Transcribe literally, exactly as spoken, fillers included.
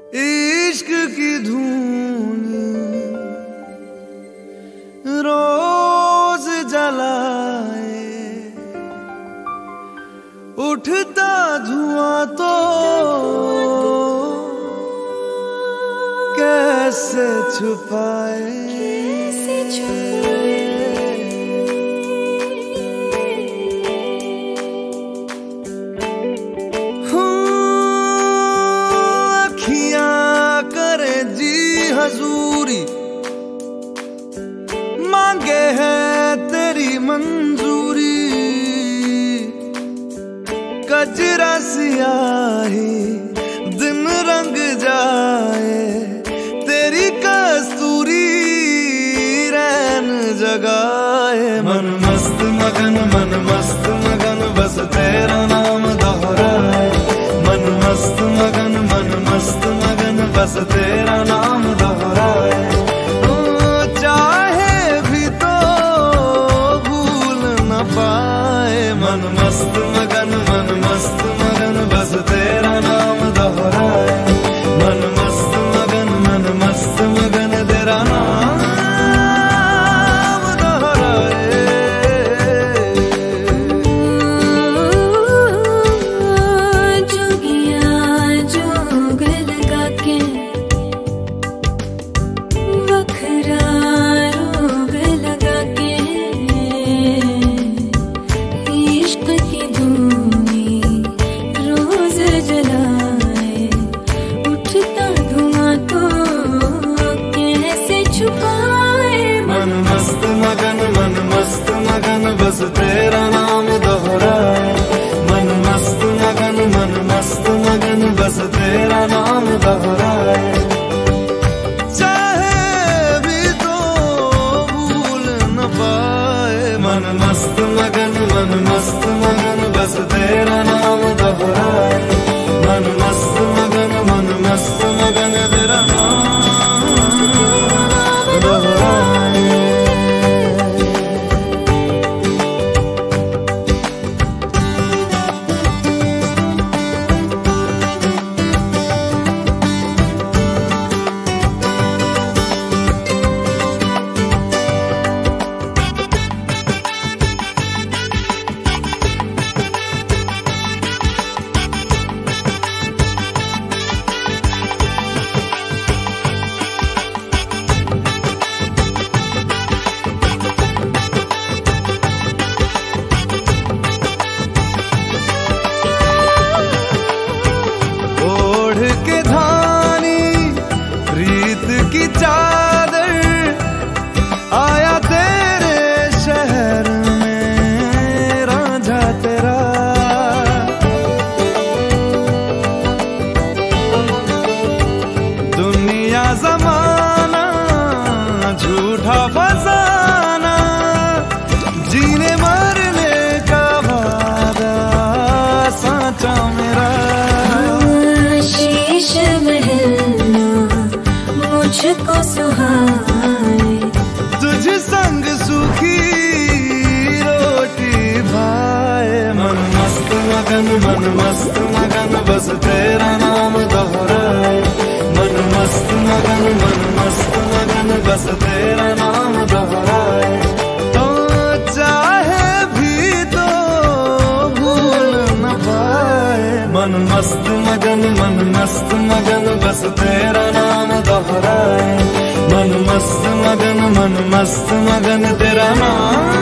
इश्क की धून रोज जलाए, उठता धुआं तो कैसे छुपाए, कैसे छुपाए। अखियां करे जी हजूरी, मांगे है तेरी मंजूरी। कजरा सियाही दिन रंग जाए, तेरी कस्तूरी रैन जगाए। मन मस्त मगन मन मस्त मगन बस तेरा नाम दोहराए। मन मस्त मगन मन मस्त मगन बस तेरा नाम दोहराए। चाहे भी तो भूल न पाए। मन मस्त मगन मन मस्त मगन बस तेरा नाम दोहराए। मन मस्त मगन मन मस्त मगन तेरा नाम दोहराए। जोगिया जोग लगा के वखरा रोग लगा के, इश्क की धूनी रोज जलाए, उठता धुआं तो कैसे छुपाए। मन मस्त मगन मन मस्त मगन बस तेरा नाम दोहराए। मन मस्त मगन मन मस्त मगन बस तेरा नाम दोहराए। चाहे भी तो भूल न पाए। मन मस्त मगन मन मस्त मगन बस तेरा नाम दोहराए। मन मस्त मगन मन मस्त मगन तेरा नाम दोहराए। के धानी प्रीत की चादर, आया तेरे शहर में रांझा तेरा। दुनिया जमाना झूठा फसाना, जीने मरने का वादा साचा मेरा। शीश महलना मुझको सुहाए, तुझ संग सूखी रोटी भाए। मन मस्त मगन मन मस्त मगन बस तेरा नाम दोहराए। मन मस्त मगन मन मस्त मगन बस तेरा नाम दोहराए। तो चाहे भी तो भूल न पाए। मन मस्त मगन मन मस्त मगन बस तेरा नाम दोहराए। मन मस्त मगन मन मस्त मगन तेरा नाम